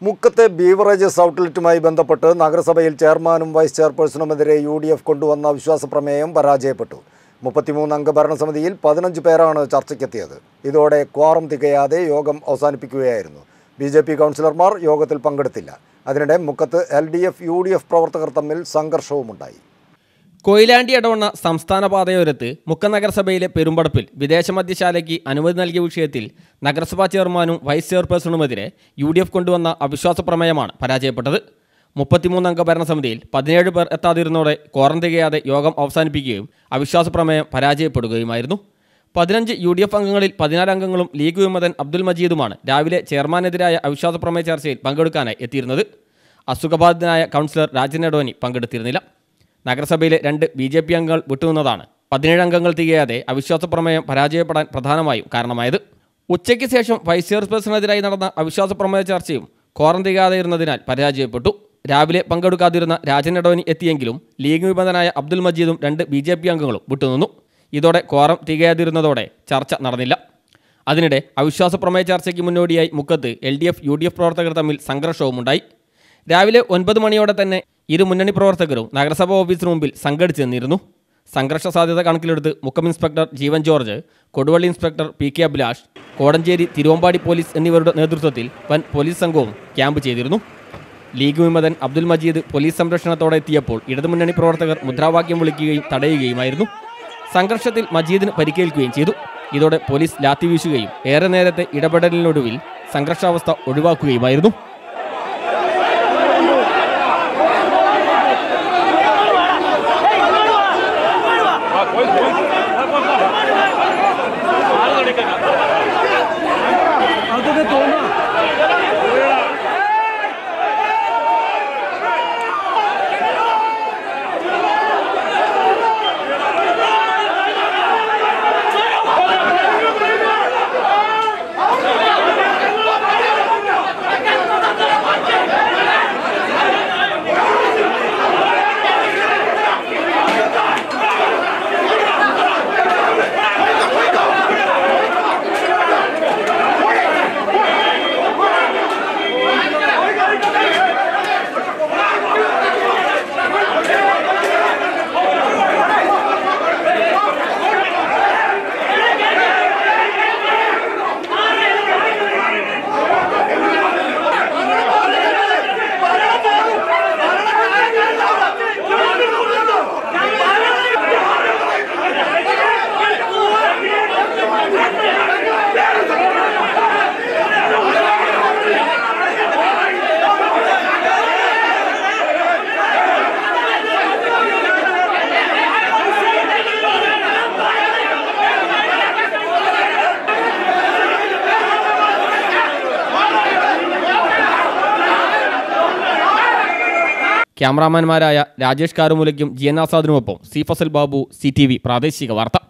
മുക്കത്തെ beverages ഔട്ട്ലെറ്റുമായി ബന്ധപ്പെട്ട് നഗരസഭയിൽ ചെയർമാനും വൈസ് ചെയർപേഴ്സണുമെതിരെ UDF കൊണ്ടുവന്ന അവിശ്വാസ പ്രമേയം പരാജയപ്പെട്ടു. 33 അംഗ ഭരണസമിതിയിൽ 15 പേരാണ് ചർച്ചയ്ക്കെത്തിയത്. ഇതോടെ ക്വാറം തികയാതെ യോഗം അവസാനിപ്പിക്കുകയായിരുന്നു. BJP കൗൺസിലർമാർ യോഗത്തിൽ പങ്കെടുത്തില്ല. അതിനിടെ മുക്കത്ത് LDF UDF പ്രവർത്തകർ തമ്മിൽ സംഘർഷവുമുണ്ടായി. കൊയിലാണ്ടി ഇടവണ്ണ സംസ്ഥാന പാതയോരത്ത് മുക്കം നഗരസഭയിലെ പെരുമ്പടപ്പിൽ വിദേശ മദ്യശാലയ്ക്ക് അനുമതി നൽകിയ വിഷയത്തിൽ നഗരസഭാ ചെയർമാനും വൈസ് ചെയർപേഴ്സണുമെതിരെ UDF കൊണ്ടുവന്ന അവിശ്വാസ പ്രമേയമാണ് പരാജയപ്പെട്ടത്. 33 അംഗ ഭരണസമിതിയിൽ 17 പേർ എത്താതിരുന്നതോടെ ക്വാറം തികയാതെ യോഗം അവസാനിപ്പിക്കുകയും അവിശ്വാസ പ്രമേയം പരാജയപ്പെടുകയുമായിരുന്നു. 15 UDF അംഗങ്ങളിൽ 14 അംഗങ്ങളും ലീഗ് വിമതൻ അബ്ദുൽ മജീദുമാണ് രാവിലെ ചെയർമാനെതിരായ അവിശ്വാസ പ്രമേയ ചർച്ചയിൽ പങ്കെടുക്കാനായി എത്തിയിരുന്നത്. അസുഖബാധിതനായ കൗൺസിലർ രാജൻ എടോനി പങ്കെടുത്തിരുന്നില്ല. നഗരസഭയിലെ 2 BJP അംഗങ്ങൾ വിട്ടുനിന്നതാണ് 17 അംഗങ്ങൾ തികയാതെ അവിശ്വാസ പ്രമേയം പരാജയപ്പെടാൻ പ്രധാനമായും കാരണമായത്. ഉച്ചയ്ക്ക് ശേഷം വൈസ് ചെയർപേഴ്സണെതിരായി നടന്ന അവിശ്വാസ പ്രമേയ ചർച്ചയും ക്വാറം തികയാതെ ഇരുന്നതിനാൽ പരാജയപ്പെട്ടു. രാവിലെ പങ്കെടുക്കാതിരുന്ന രാജൻ എടോനി എത്തിയെങ്കിലും ലീഗ് വിമതനായ അബ്ദുൽ മജീദും 2 BJP അംഗങ്ങളും വിട്ടുനിന്നു. ഇതോടെ ക്വാറം തികയാതിരുന്നതോടെ ചർച്ച നടന്നില്ല. അതിനിടെ അവിശ്വാസ പ്രമേയ ചർച്ചയ്ക്ക് മുന്നോടിയായി മുക്കത്ത് LDF UDF പ്രവർത്തകർ തമ്മിൽ സംഘർഷവുമുണ്ടായി. രാവിലെ 9 മണിയോടെ തന്നെ ഇരു മുന്നണി പ്രവർത്തകരും നഗരസഭാ ഓഫീസിന് മുമ്പിൽ സംഘടിച്ചു നിന്നിരുന്നു. സംഘർഷ സാധ്യത കണക്കിലെടുത്ത് Mukkam inspector Jeevan George, Koduvally inspector PK Abhilash, Kodanchery Thiruvambady police എന്നിവരുടെ നേതൃത്വത്തിൽ വൻ പോലീസ് സംഘവും ക്യാമ്പ് ചെയ്തിരുന്നു. ലീഗ് വിമതൻ അബ്ദുൽ മജീദ് പോലീസ് സംരക്ഷണത്തോടെ എത്തിയപ്പോൾ ഇടതുമുന്നണി പ്രവർത്തകർ മുദ്രാവാക്യം വിളിക്കുകയും തടയുകയുമായിരുന്നു. സംഘർഷത്തിൽ മജീദിന് പരിക്കേൽക്കുകയും ചെയ്തു. ഇതോടെ പോലീസ് ലാത്തി വീശുകയും ഏറെ നേരത്തെ ഇടപെടലിനൊടുവിൽ സംഘർഷാവസ്ഥ ഒഴിവാക്കുകയുമായിരുന്നു. ക്യാമറാമാൻമാരായ Rajesh കാരുമൂലയ്ക്കും GN ആസാദിനുമൊപ്പം C Fasal Babu, CTV പ്രാദേശിക വാർത്ത.